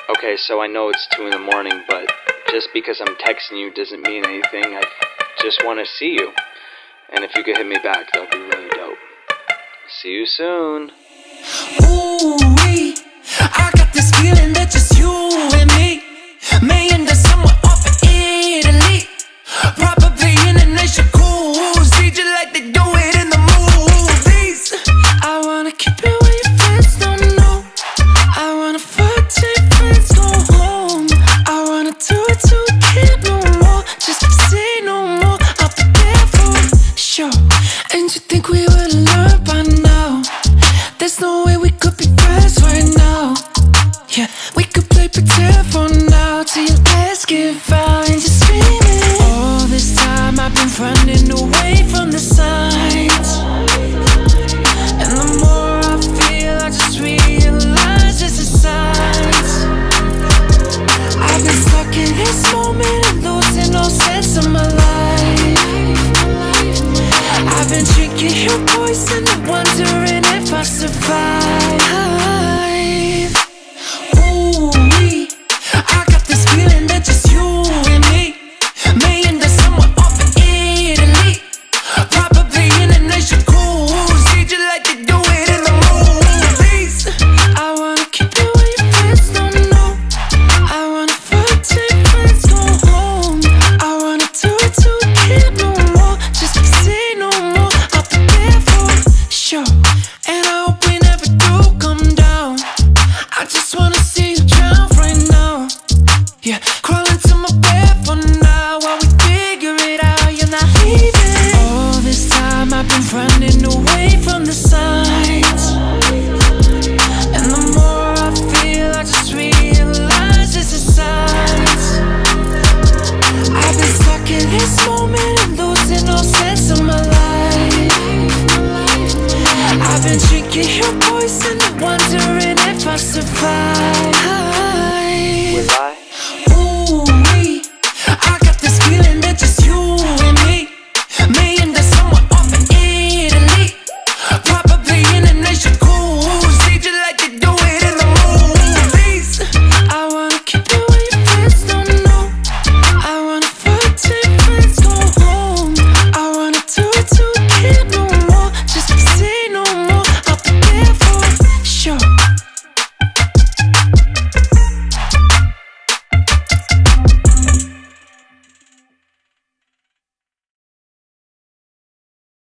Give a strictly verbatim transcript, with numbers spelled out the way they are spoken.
Okay, so I know it's two in the morning, but just because I'm texting you doesn't mean anything. I just want to see you. And if you could hit me back, that would be really dope. See you soon. Ooh-wee, I got this feeling that just you and me may end up somewhere off in Italy, probably in a nation cool. See you like they do it in the movies. I wanna keep it where your friends don't know. I wanna fuck till your friends go home. I wanna do it till we can't no more. Just say no more, I'll be there for sure. And you think we would learn by now? There's no way we could be friends right now. Yeah, we could play pretend for now till your legs give out and you're screaming. All this time I've been running away from the signs, and the more I feel, I just realize it's a signs. I've been stuck in this moment and losing all sense of my life. I've been drinking your poison and wondering if I survive. Ooh-wee, I got this feeling that just you and me may end up somewhere off in Italy, probably in a nation cool. See you like they do it in the movies. I wanna keep it where your friends don't know. I wanna fuck till your friends go home. I wanna do it till we can't no more. Just say no more, I'll be there for sure. And I hope we never do come down. I just wanna see you drown right now. Yeah, crawl into my bed for now while we figure it out. You're not leaving. All this time I've been running away from the signs, and the more I feel, I just realize it's a signs. I've been stuck in this moment and losing all sense of my life. I've been drinking your poison and wondering if I survive. Was I?